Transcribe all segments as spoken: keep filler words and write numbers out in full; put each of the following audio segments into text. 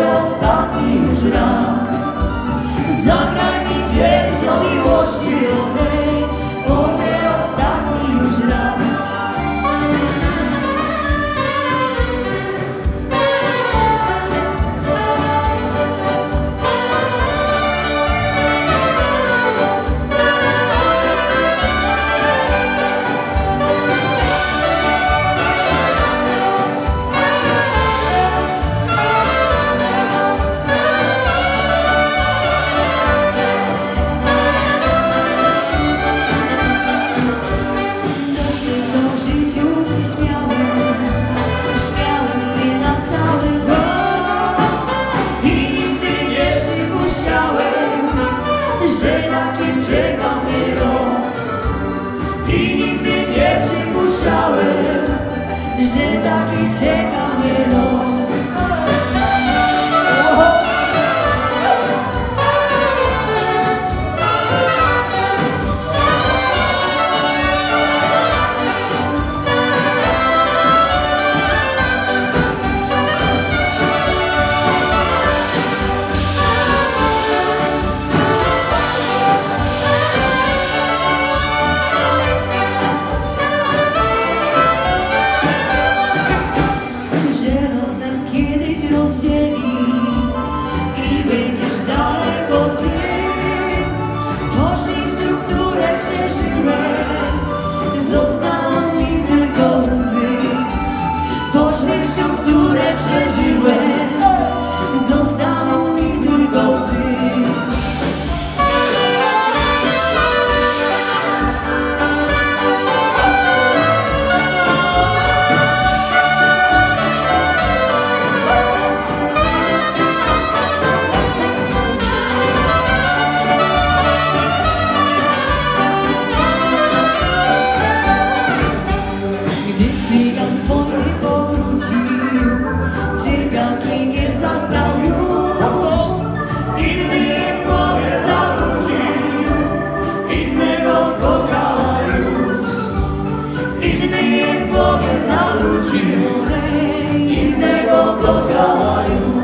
ostatni już raz. Zagraj mi pieśń o miłości, onej, może ostatni już raz. Że taki czeka mnie los i nigdy nie przypuszczałem, że taki czeka mnie los. Rozdzieli i będziesz daleko ty. Po szczęściu, które przeżyłem, zostaną mi tylko łzy. Po szczęściu, które przeżyłem, zostaną mi tylko łzy. Cygan z wojny powrócił, cyganki nie zastał już. Inny w głowie zawrócił, innego kochała już. Inny w głowie zawrócił, innego kochała już.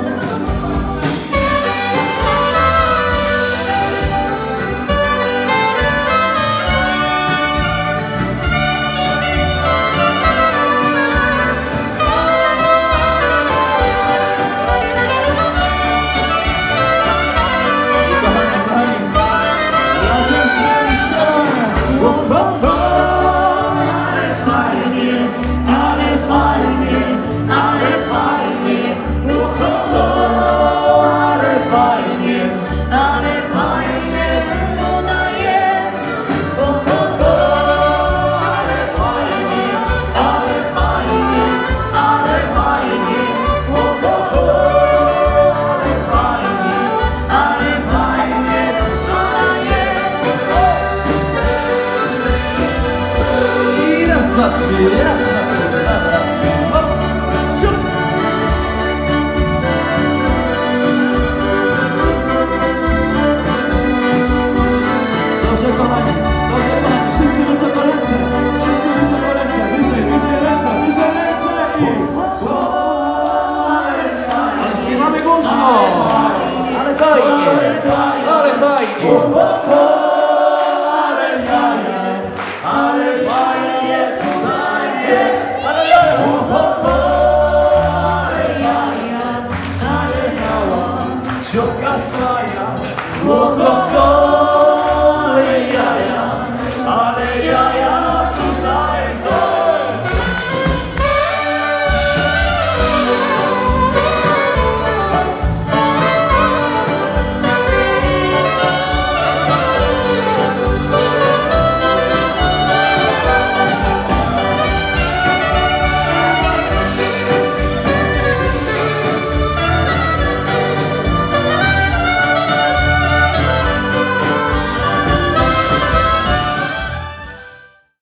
Dobrze kochani, dobrze kochani, wszyscy wysoko ręce, wszyscy wysoko ręce, wyżej, wyżej ręce, wyżej ręce i... Ale śpiewamy głośno! Ale fajnie, ale fajnie! Ale fajnie tutaj jest! Ale fajnie! Ciotka z kraja!